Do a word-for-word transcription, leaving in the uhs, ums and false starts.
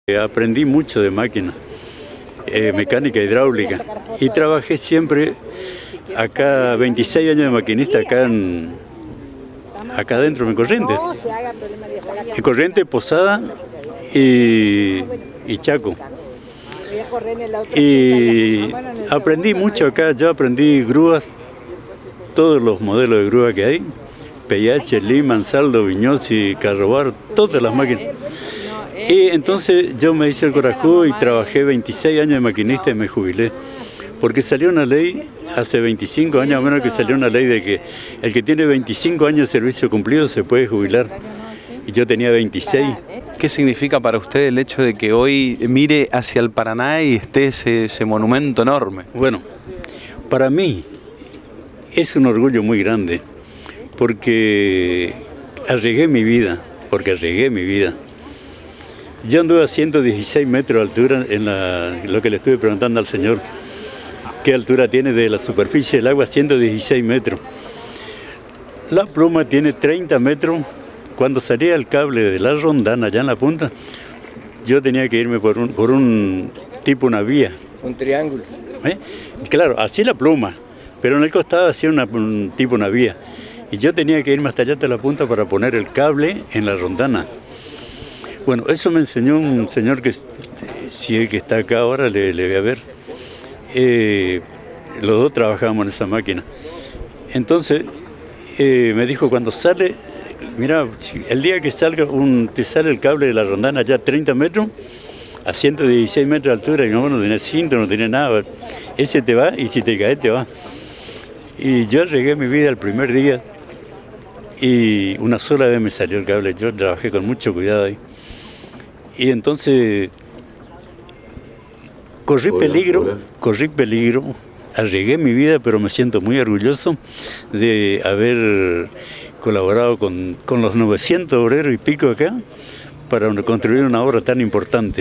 Aprendí mucho de máquina, eh, mecánica hidráulica, y trabajé siempre acá, veintiséis años de maquinista acá en, acá adentro en Corrientes, en Corrientes, Posada y, y Chaco. Y aprendí mucho acá, yo aprendí grúas, todos los modelos de grúa que hay, P I H, Lehmann, Saldo, Vignosi, Carrobar, todas las máquinas. Y entonces yo me hice el corajudo y trabajé veintiséis años de maquinista y me jubilé. Porque salió una ley, hace veinticinco años o menos que salió una ley de que el que tiene veinticinco años de servicio cumplido se puede jubilar. Y yo tenía veintiséis. ¿Qué significa para usted el hecho de que hoy mire hacia el Paraná y esté ese, ese monumento enorme? Bueno, para mí es un orgullo muy grande, porque arriesgué mi vida, porque arriesgué mi vida. Yo anduve a ciento dieciséis metros de altura en la, lo que le estuve preguntando al señor, qué altura tiene de la superficie del agua, ciento dieciséis metros. La pluma tiene treinta metros. Cuando salía el cable de la rondana allá en la punta, yo tenía que irme por un, por un tipo, una vía. Un triángulo. ¿Eh? Claro, así la pluma, pero en el costado hacía una, un tipo, una vía. Y yo tenía que irme hasta allá, hasta la punta, para poner el cable en la rondana. Bueno, eso me enseñó un señor que, si el que está acá ahora, le, le voy a ver. Eh, los dos trabajábamos en esa máquina. Entonces, eh, me dijo, cuando sale, mira, el día que salga, un, te sale el cable de la rondana allá a treinta metros, a ciento dieciséis metros de altura, y no, no tenía cinto, no tenía nada. Ese te va, y si te caes, te va. Y yo regué mi vida el primer día, y una sola vez me salió el cable. Yo trabajé con mucho cuidado ahí. Y entonces corrí peligro, corrí peligro, arriesgué mi vida, pero me siento muy orgulloso de haber colaborado con, con los novecientos obreros y pico acá para construir una obra tan importante.